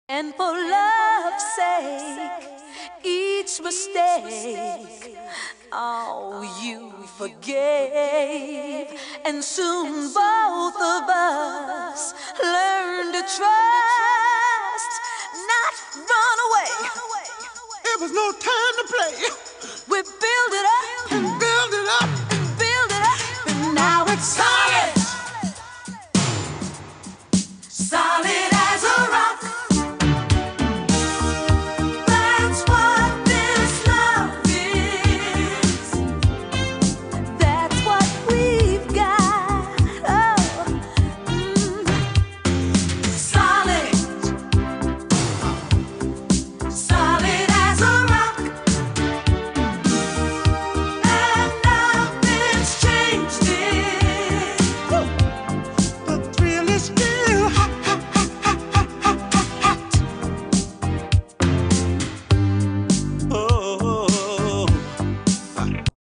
And for love's sake, each mistake, oh, you forgave. And soon both of us learned to trust, not run away. It was no time to play. We build it up, Build it up, build it up, and now it's time.